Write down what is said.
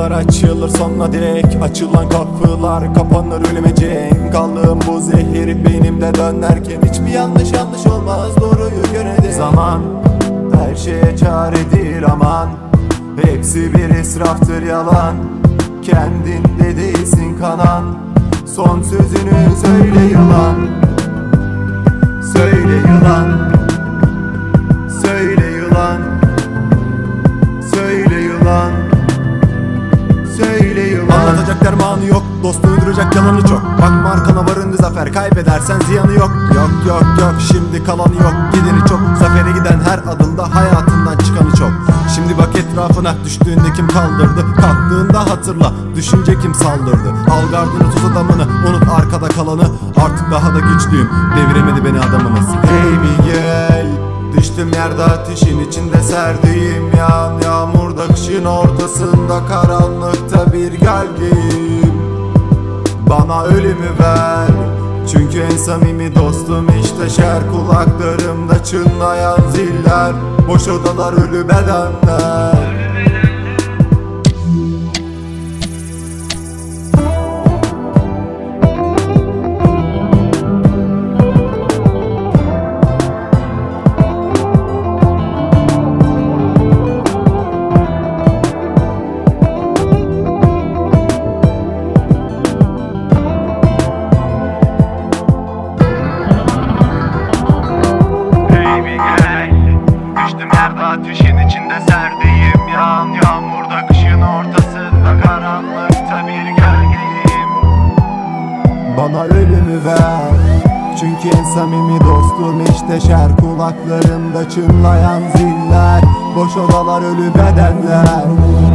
Kapılar açılır sonuna dek, açılan kapılar kapanır ölüme cenk. Kaldığım bu zehir beynimde dönerken hiçbir yanlış olmaz, doğruyu görene zaman her şeye çaredir aman. Hepsi bir israftır yalan, kendinde değilsin kanan. Son sözünü söyle yılan, söyle yılan, söyle yılan, söyle yılan, söyle yılan. Anlatacak dermanı yok, dostu öldürecek yalanı çok. Bakma arkana, varınca zafer, kaybedersen ziyanı yok. Yok yok yok, şimdi kalanı yok, gideni çok. Zafere giden her adımda hayatından çıkanı çok. Şimdi bak etrafına, düştüğünde kim kaldırdı, kalktığında hatırla, düşünce kim saldırdı. Al gardını, tuz adamını, unut arkada kalanı. Artık daha da güçlüyüm, deviremedi beni adamınız. Hey bir gel, düştüm yerde ateşin içinde serdeyim. Yağmurda, kışın ortasında, karanlıkta bir gölgeyim. Bana ölümü ver, çünkü en samimi dostum işte şer. Kulaklarımda çınlayan ziller, boş odalar, ölü bedenler. Ateşin içinde serdeyim, yağmurda, kışın ortasında, karanlıkta bir gölgeyim. Bana ölümü ver, çünkü en samimi dostum işte şer. Kulaklarımda çınlayan ziller, boş odalar, ölü bedenler.